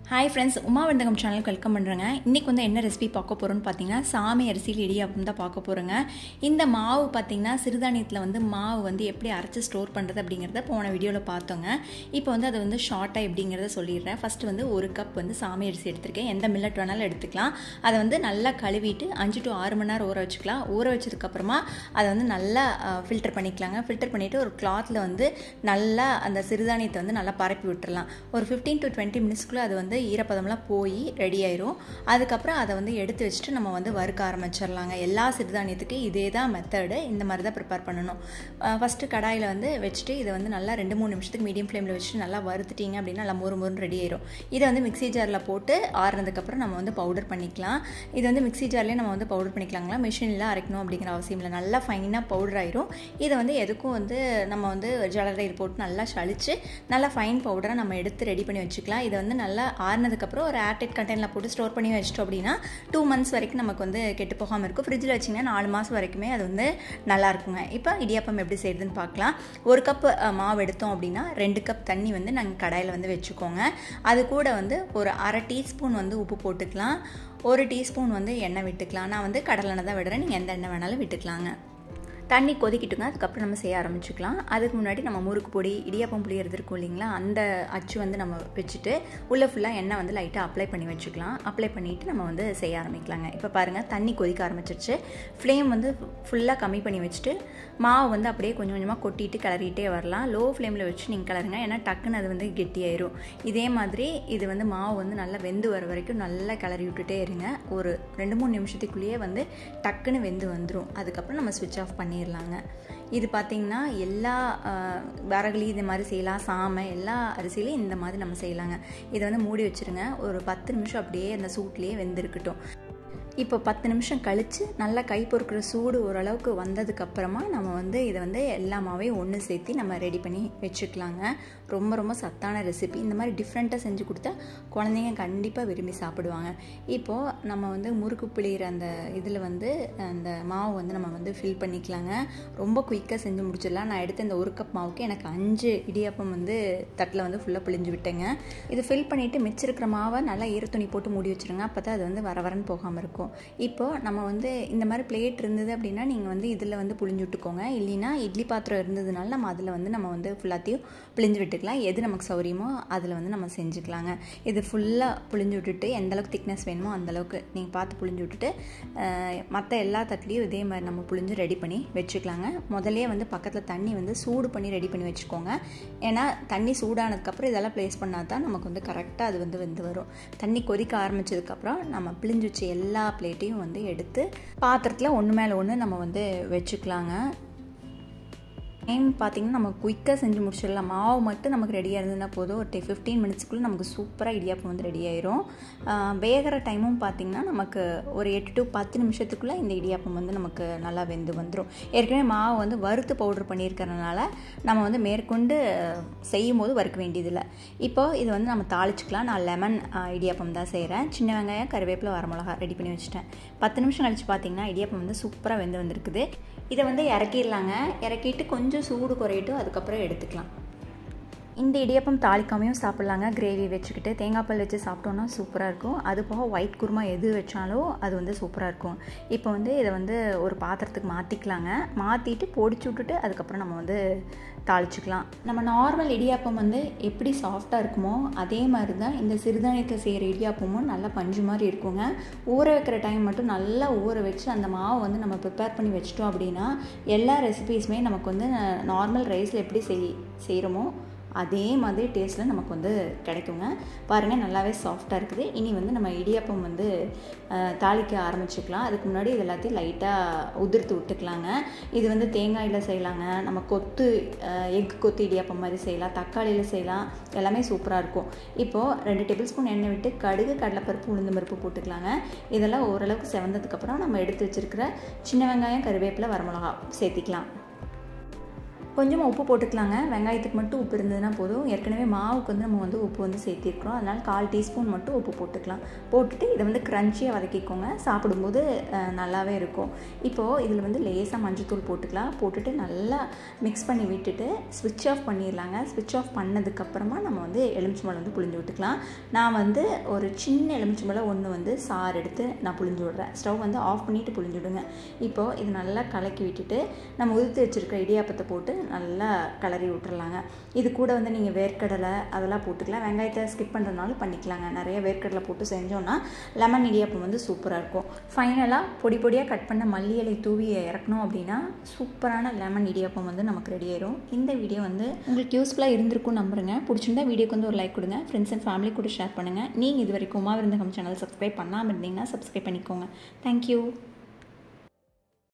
Hi friends, Uma வெந்தகம் சேனலுக்கு welcome பண்ணுறேங்க. இன்றைக்கி வந்து என்ன ரெசிபி பார்க்க போகிறோன்னு பார்த்தீங்கன்னா, சாமை அரிசியில் இடியாப்பம் தான் பார்க்க போகிறேங்க. இந்த மாவு பார்த்திங்கன்னா சிறுதானியத்தில் வந்து மாவு வந்து எப்படி அரைச்சி ஸ்டோர் பண்ணுறது அப்படிங்கிறத போன வீடியோவில் பார்த்தோங்க. இப்போ வந்து அதை வந்து ஷார்ட்டாக எப்படிங்கிறத சொல்லிடுறேன். ஃபஸ்ட்டு வந்து 1 கப் வந்து சாமை அரிசி எடுத்திருக்கேன். எந்த மில்லட் வேணாலும் எடுத்துக்கலாம். அதை வந்து நல்லா கழுவிட்டு 5 to 6 மணி நேரம் ஊற வச்சுக்கலாம். ஊற வச்சதுக்கப்புறமா அதை வந்து நல்லா ஃபில்டர் பண்ணிக்கலாங்க. ஃபில்டர் பண்ணிவிட்டு ஒரு கிளாத்தில் வந்து நல்லா அந்த சிறுதானியத்தை வந்து நல்லா பரப்பி விட்டுறலாம். ஒரு 15 to 20 மினிட்ஸ்க்குள்ளே அது வந்து ஈரப்பதம்லாம் போய் ரெடி ஆயிரும். அதுக்கப்புறம் அதை வந்து எடுத்து வச்சுட்டு நம்ம வந்து வறுக்க ஆரம்பிச்சிடலாங்க. எல்லா சிறுதானியத்துக்கும் இதே தான் மெத்தடு. இந்த மாதிரி தான் ப்ரிப்பேர் பண்ணணும். ஃபஸ்ட்டு கடாயில் வந்து வச்சுட்டு இதை வந்து நல்லா 2-3 நிமிஷத்துக்கு மீடியம் ஃப்ளேமில் வச்சுட்டு நல்லா வறுத்துட்டிங்க அப்படின்னா நல்லா மொறு ரெடி ஆயிரும். இதை வந்து மிக்ஸி ஜாரில் போட்டு ஆறுனதுக்கப்புறம் நம்ம வந்து பவுடர் பண்ணிக்கலாம். இது வந்து மிக்ஸி ஜார்லேயே நம்ம வந்து பவுடர் பண்ணிக்கலாங்களா, மிஷினில் அரைக்கணும் அப்படிங்கிற அவசியம் இல்லை. நல்லா ஃபைனாக பவுடர் ஆயிரும். இதை வந்து எதுக்கும் வந்து நம்ம வந்து ஜலடையில் போட்டு நல்லா சளிச்சு நல்லா ஃபைன் பவுடரை நம்ம எடுத்து ரெடி பண்ணி வச்சுக்கலாம். இதை வந்து நல்லா ஆறுனதுக்கப்புறம் ஒரு ஏர்டைட் கண்டெய்னரில் போட்டு ஸ்டோர் பண்ணி வச்சிட்டோம் அப்படின்னா 2 months வரைக்கும் நமக்கு வந்து கெட்டு போகாமல் இருக்கும். ஃப்ரிட்ஜில் வச்சிங்கன்னா 4 மாதம் வரைக்குமே அது வந்து நல்லா இருக்குங்க. இப்போ இடியாப்பம் எப்படி செய்யுதுன்னு பார்க்கலாம். 1 கப் மாவு எடுத்தோம் அப்படின்னா 2 கப் தண்ணி வந்து நாங்கள் கடாயில் வந்து வச்சுக்கோங்க. அது கூட வந்து ஒரு 1/2 டீஸ்பூன் வந்து உப்பு போட்டுக்கலாம். 1 டீஸ்பூன் வந்து எண்ணெய் விட்டுக்கலாம். நான் வந்து கடலெண்ணெய் தான் விடுறேன். நீங்கள் எந்த எண்ணெய் வேணாலும் விட்டுக்கலாங்க. தண்ணி கொதிக்கிட்டுங்க. அதுக்கப்புறம் நம்ம செய்ய ஆரம்பிச்சுக்கலாம். அதுக்கு முன்னாடி நம்ம முறுக்கு பொடி, இடியாப்பம் பொடி இருக்கும் இல்லைங்களா, அந்த அச்சு வந்து நம்ம வச்சுட்டு உள்ளே ஃபுல்லாக எண்ணெய் வந்து லைட்டாக அப்ளை பண்ணி வச்சுக்கலாம். அப்ளை பண்ணிவிட்டு நம்ம வந்து செய்ய ஆரம்பிக்கலாங்க. இப்போ பாருங்கள், தண்ணி கொதிக்க ஆரம்பிச்சிருச்சு. ஃப்ளேம் வந்து ஃபுல்லாக கம்மி பண்ணி வச்சுட்டு மாவு வந்து அப்படியே கொஞ்சம் கொஞ்சமாக கொட்டிட்டு கிளறிட்டே வரலாம். லோ ஃப்ளேமில் வச்சு நீங்கள் கிளறுங்க, ஏன்னா டக்குன்னு அது வந்து கெட்டியாயிரும். இதே மாதிரி இது வந்து மாவு வந்து நல்லா வெந்து வர வரைக்கும் நல்லா கிளறி விட்டுட்டே இருங்க. ஒரு 2-3 நிமிஷத்துக்குள்ளேயே வந்து டக்குன்னு வெந்து வந்துடும். அதுக்கப்புறம் நம்ம ஸ்விட்ச் ஆஃப் பண்ணிடலாங்க. இது பார்த்திங்கன்னா எல்லா வரகளி இந்த மாதிரி செய்யலாம். சாமை எல்லா அரிசியிலையும் இந்த மாதிரி நம்ம செய்யலாங்க. இதை வந்து மூடி வச்சுருங்க. ஒரு 10 நிமிஷம் அப்படியே அந்த சூட்லேயே வெந்திருக்கட்டும். இப்போ 10 நிமிஷம் கழித்து நல்லா கை பொறுக்கிற சூடு ஓரளவுக்கு வந்ததுக்கப்புறமா நம்ம வந்து இதை வந்து எல்லாமே ஒன்று சேர்த்து நம்ம ரெடி பண்ணி வச்சுக்கலாங்க. ரொம்ப சத்தான ரெசிபி. இந்த மாதிரி டிஃப்ரெண்ட்டாக செஞ்சு கொடுத்தா குழந்தைங்க கண்டிப்பாக விரும்பி சாப்பிடுவாங்க. இப்போது நம்ம வந்து முறுக்கு பிழிகிற அந்த இதில் வந்து அந்த மாவு வந்து நம்ம வந்து ஃபில் பண்ணிக்கலாங்க. ரொம்ப குயிக்காக செஞ்சு முடிச்சிடலாம். நான் எடுத்த இந்த 1 கப் மாவுக்கு எனக்கு 5 இடியாப்பம் வந்து தட்டில் வந்து ஃபுல்லாக பிழிஞ்சு விட்டேங்க. இது ஃபில் பண்ணிவிட்டு மிச்சிருக்கிற மாவை நல்லா ஈரத்துணி போட்டு மூடி வச்சுருங்க. அப்போ தான் அது வந்து வரன்னு போகாமல் இருக்கும். இப்போது நம்ம வந்து இந்த மாதிரி பிளேட் இருந்தது அப்படின்னா நீங்கள் வந்து இதில் வந்து புழிஞ்சு விட்டுக்கோங்க. இல்லைன்னா இட்லி பாத்திரம் இருந்ததுனால நம்ம அதில் வந்து நம்ம வந்து ஃபுல்லாத்தையும் பிழிஞ்சு விட்டுக்கலாம். எது நமக்கு சௌரியமோ அதில் வந்து நம்ம செஞ்சுக்கலாங்க. இது ஃபுல்லாக புழிஞ்சு விட்டுட்டு எந்தளவுக்கு திக்னஸ் வேணுமோ அந்தளவுக்கு நீங்கள் பார்த்து புழிஞ்சு விட்டுட்டு மற்ற எல்லா தட்டுலேயும் இதே மாதிரி நம்ம புழிஞ்சு ரெடி பண்ணி வச்சுக்கலாங்க. முதலே வந்து பக்கத்தில் தண்ணி வந்து சூடு பண்ணி ரெடி பண்ணி வச்சுக்கோங்க. ஏன்னா தண்ணி சூடானதுக்கப்புறம் இதெல்லாம் ப்ளேஸ் பண்ணால் தான் நமக்கு வந்து கரெக்டாக அது வந்து வெந்து வரும். தண்ணி கொதிக்க ஆரம்பித்ததுக்கப்புறம் நம்ம பிழிஞ்சு வச்சு எல்லா பிளேட்டையும் வந்து எடுத்து பாத்திரத்தில் ஒன்று மேலே ஒன்று நம்ம வந்து வச்சுக்கலாங்க. டைம் பார்த்திங்கன்னா நம்ம குயிக்காக செஞ்சு முடிச்சிடலாம். மாவு மட்டும் நமக்கு ரெடியாக இருந்ததுன்னா போதும். ஒரு 15 மினிட்ஸ்க்குள்ளே நமக்கு சூப்பராக இடியாப்பம் வந்து ரெடி ஆயிரும். வேகிற டைமும் பார்த்திங்கன்னா நமக்கு ஒரு 8 to 10 நிமிஷத்துக்குள்ளே இந்த இடியாப்பம் வந்து நமக்கு நல்லா வெந்து வந்துடும். ஏற்கனவே மாவு வந்து வறுத்து பவுடர் பண்ணியிருக்கிறதுனால நம்ம வந்து மேற்கொண்டு செய்யும் போது வறுக்க வேண்டியதில்லை. இப்போது இது வந்து நம்ம தாளிச்சிக்கலாம். நான் லெமன் இடியாப்பம் தான் செய்கிறேன். சின்ன வெங்காயம், கருவேப்பிலை, வரமிளகா ரெடி பண்ணி வச்சுட்டேன். 10 நிமிஷம் கழிச்சு பார்த்திங்கன்னா இடியாப்பம் வந்து சூப்பராக வெந்து வந்திருக்குது. இதை வந்து இறக்கிடலாங்க. இறக்கிட்டு கொஞ்சம் சூடு குறையிட்டும், அதுக்கப்புறம் எடுத்துக்கலாம். இந்த இடியாப்பம் தாளிக்காமையும் சாப்பிட்லாங்க. கிரேவி வச்சுக்கிட்டு தேங்காய் பால் வச்சு சாப்பிட்டோன்னா சூப்பராக இருக்கும். அது போக ஒயிட் குருமா எது வச்சாலும் அது வந்து சூப்பராக இருக்கும். இப்போ வந்து இதை வந்து ஒரு பாத்திரத்துக்கு மாற்றிக்கலாங்க. மாற்றிட்டு பொடிச்சு விட்டுட்டு அதுக்கப்புறம் நம்ம வந்து தாளிச்சிக்கலாம். நம்ம நார்மல் இடியாப்பம் வந்து எப்படி சாஃப்டாக இருக்குமோ அதே மாதிரி தான் இந்த சிறுதானியத்தை செய்கிற இடியாப்பமும் நல்லா பஞ்சு மாதிரி இருக்குங்க. ஊற வைக்கிற டைம் மட்டும் நல்லா ஊற வச்சு அந்த மாவை வந்து நம்ம ப்ரிப்பேர் பண்ணி வச்சிட்டோம் அப்படின்னா எல்லா ரெசிபீஸுமே நமக்கு வந்து நார்மல் ரைஸில் எப்படி செய்கிறோமோ அதே மாதிரி டேஸ்ட்டில் நமக்கு வந்து கிடைக்குங்க. பாருங்கள், நல்லாவே சாஃப்டாக இருக்குது. இனி வந்து நம்ம இடியாப்பம் வந்து தாளிக்க ஆரம்பிச்சுக்கலாம். அதுக்கு முன்னாடி இது எல்லாத்தையும் லைட்டாக உதிர்த்து விட்டுக்கலாங்க. இது வந்து தேங்காயில் செய்யலாங்க. நம்ம எக் கொத்து இடியாப்பம் மாதிரி செய்யலாம். தக்காளியில் செய்யலாம். எல்லாமே சூப்பராக இருக்கும். இப்போது 2 டேபிள் ஸ்பூன் எண்ணெய் விட்டு கடுகு, கடலைப்பருப்பு, உளுந்து பருப்பு போட்டுக்கலாங்க. இதெல்லாம் ஓரளவுக்கு செவந்ததுக்கப்புறம் நம்ம எடுத்து வச்சுருக்கிற சின்ன வெங்காயம், கருவேப்பிலை, வரமிளகா சேர்த்திக்கலாம். கொஞ்சமாக உப்பு போட்டுக்கலாங்க. வெங்காயத்துக்கு மட்டும் உப்பு இருந்ததுன்னா போதும். ஏற்கனவே மாவுக்கு வந்து நம்ம வந்து உப்பு வந்து சேர்த்திருக்கிறோம். அதனால் 1/4 டீஸ்பூன் மட்டும் உப்பு போட்டுக்கலாம். போட்டுட்டு இதை வந்து க்ரன்ச்சியாக வதக்கிக்கோங்க. சாப்பிடும்போது நல்லாவே இருக்கும். இப்போது இதில் வந்து லேசாக மஞ்சத்தூள் போட்டுக்கலாம். போட்டுட்டு நல்லா மிக்ஸ் பண்ணி விட்டுட்டு ஸ்விட்ச் ஆஃப் பண்ணிடலாங்க. ஸ்விட்ச் ஆஃப் பண்ணதுக்கப்புறமா நம்ம வந்து எலுமிச்சம்பழம் வந்து புழிஞ்சு விட்டுக்கலாம். நான் வந்து ஒரு சின்ன எலுமிச்சம்பழம் ஒன்று வந்து சாறு எடுத்து நான் புழிஞ்சு விட்றேன். ஸ்டவ் வந்து ஆஃப் பண்ணிவிட்டு புழிஞ்சு விடுங்க. இப்போது இது நல்லா கலக்கி விட்டுட்டு நம்ம உதுத்து வச்சுருக்க இடியாப்பத்தை போட்டு நல்லா கிளறி விட்டுறலாங்க. இது கூட வந்து நீங்கள் வேர்க்கடலை அதெல்லாம் போட்டுக்கலாம். வெங்காயத்தை ஸ்கிப் பண்ணுறதுனாலும் பண்ணிக்கலாங்க. நிறைய வேர்க்கடலை போட்டு செஞ்சோன்னா லெமன் இடியாப்பம் வந்து சூப்பராக இருக்கும். ஃபைனலாக பொடி பொடியாக கட் பண்ண மல்லி இலை தூவி இறக்கணும் அப்படின்னா சூப்பரான லெமன் இடியாப்பம் வந்து நமக்கு ரெடி ஆயிடும். இந்த வீடியோ வந்து உங்களுக்கு யூஸ்ஃபுல்லாக இருந்திருக்கும் நம்புறேங்க. பிடிச்சிருந்தா வீடியோக்கு வந்து ஒரு லைக் கொடுங்க. ஃப்ரெண்ட்ஸ் அண்ட் ஃபேமிலி கூட ஷேர் பண்ணுங்கள். நீங்கள் இது வரைக்கும் உமா விருந்தகம் சேனல் சப்ஸ்கிரைப் பண்ணாமல் இருந்தீங்கன்னா சப்ஸ்கிரைப் பண்ணிக்கோங்க. தேங்க்யூ.